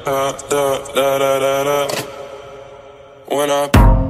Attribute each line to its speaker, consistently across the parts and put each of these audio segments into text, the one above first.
Speaker 1: When I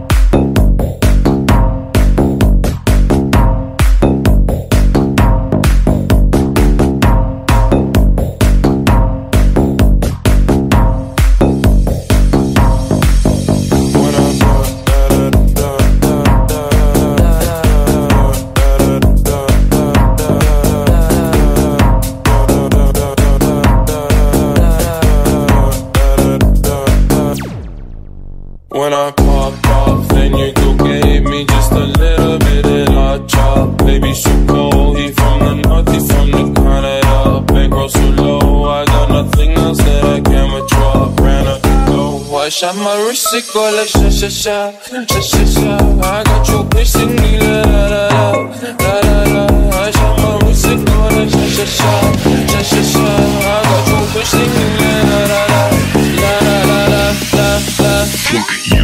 Speaker 1: When I popped off, then you go gave me just a little bit of hot chop. Baby, so cold, he from the north, he from the Canada. Bankroll so low, I got nothing else that I can withdraw. Ran up the dough, I shot my wrist, it go like sha sha sha, sha sha sha. I got your bitch singing la la la la la la. I shot my wrist, it go like sha sha sha, sha sha sha. I got your bitch singing la la la la la la la la la. Fuck you.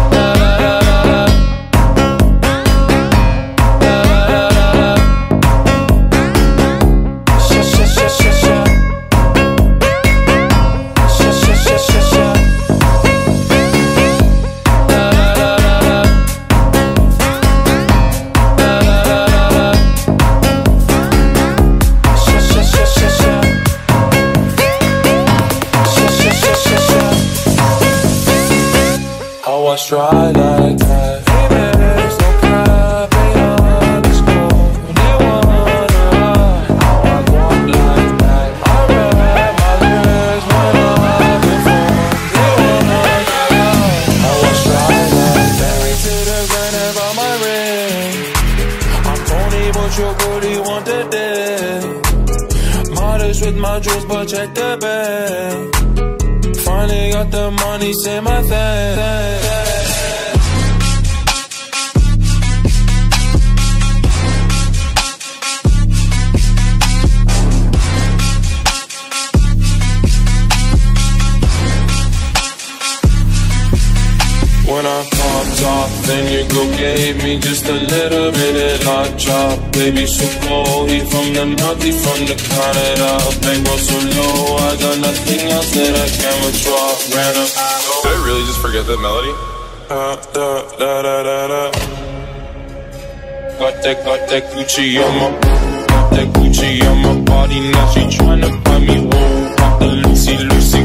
Speaker 1: I was dry like that. There's no cap, ain't underscore. They wanna ride how I walk like that. I read my lyrics when I'm before. They wanna ride. I was dry like that. Married to the grind about my ring. I'm Tony, but your booty want the dick. Modest with my jewels, but check the bag. Finally got the money, say my thing. When I popped off, then your girl gave me just a little bit of hot chop. Baby, so cold, he from the north, he from the Canada. Bankroll so low, I got nothing else that I can withdraw. Ran up.
Speaker 2: Did I really just forget that melody?
Speaker 1: Got that Gucci on my, got that Gucci on my body. Now she tryna buy me wool. Pop the Lucy, Lucy.